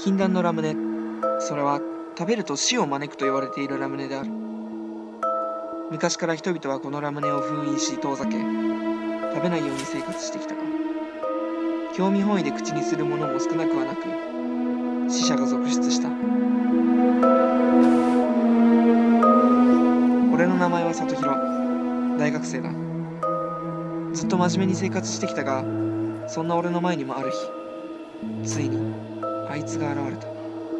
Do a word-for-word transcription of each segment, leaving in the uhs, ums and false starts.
禁断のラムネ。それは食べると死を招くと言われているラムネである。昔から人々はこのラムネを封印し遠ざけ、食べないように生活してきたが、興味本位で口にするものも少なくはなく、死者が続出した。俺の名前は里弘、大学生だ。ずっと真面目に生活してきたが、そんな俺の前にもある日、ついにあいつが現れた。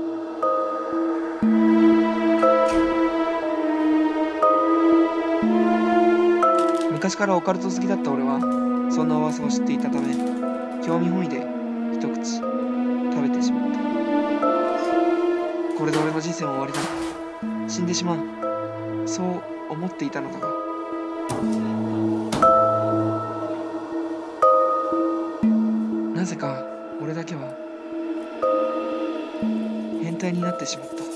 昔からオカルト好きだった俺はそんな噂を知っていたため、興味本位で一口食べてしまった。これで俺の人生も終わりだ。死んでしまう、そう思っていたのだが、なぜか俺だけは変態になってしまった。